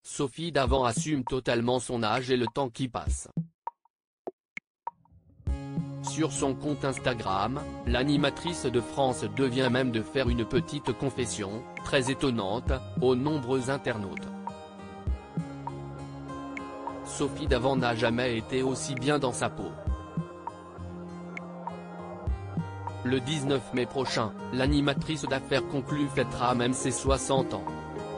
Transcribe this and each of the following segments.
Sophie Davant assume totalement son âge et le temps qui passe. Sur son compte Instagram, l'animatrice de France 2 vient même de faire une petite confession, très étonnante, aux nombreux internautes. Sophie Davant n'a jamais été aussi bien dans sa peau. Le 19 mai prochain, l'animatrice d'affaires conclue fêtera même ses 60 ans.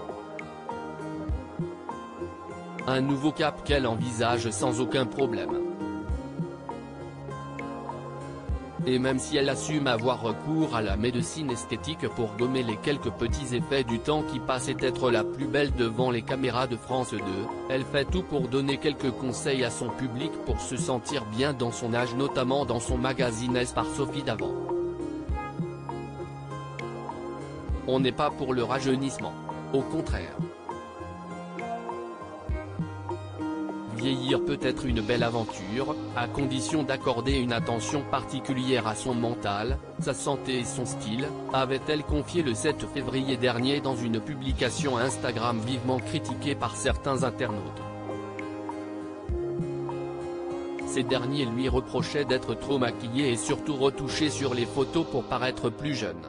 Un nouveau cap qu'elle envisage sans aucun problème. Et même si elle assume avoir recours à la médecine esthétique pour gommer les quelques petits effets du temps qui passe et être la plus belle devant les caméras de France 2, elle fait tout pour donner quelques conseils à son public pour se sentir bien dans son âge, notamment dans son magazine S par Sophie Davant. On n'est pas pour le rajeunissement. Au contraire. Vieillir peut être une belle aventure, à condition d'accorder une attention particulière à son mental, sa santé et son style, avait-elle confié le 7 février dernier dans une publication Instagram vivement critiquée par certains internautes. Ces derniers lui reprochaient d'être trop maquillée et surtout retouchée sur les photos pour paraître plus jeune.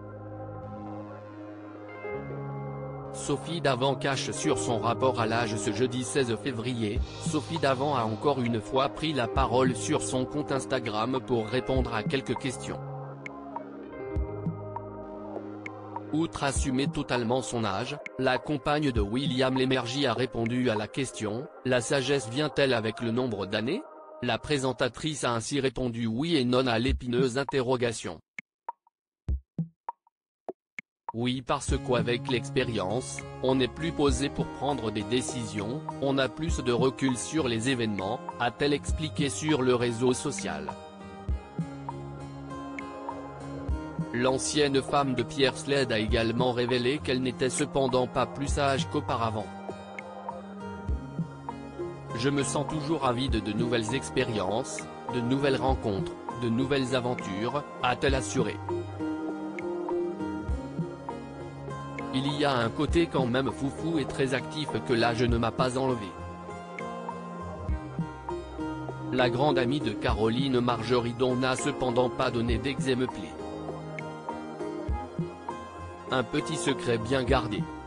Sophie Davant cache sur son rapport à l'âge ce jeudi 16 février, Sophie Davant a encore une fois pris la parole sur son compte Instagram pour répondre à quelques questions. Outre assumer totalement son âge, la compagne de William Lémergie a répondu à la question « La sagesse vient-elle avec le nombre d'années ?» La présentatrice a ainsi répondu oui et non à l'épineuse interrogation. Oui, parce qu'avec l'expérience, on n'est plus posé pour prendre des décisions, on a plus de recul sur les événements, a-t-elle expliqué sur le réseau social. L'ancienne femme de Pierre Sled a également révélé qu'elle n'était cependant pas plus sage qu'auparavant. Je me sens toujours avide de nouvelles expériences, de nouvelles rencontres, de nouvelles aventures, a-t-elle assuré. Il y a un côté quand même foufou et très actif que l'âge ne m'a pas enlevé. La grande amie de Caroline Margeridon n'a cependant pas donné d'exemple. Un petit secret bien gardé.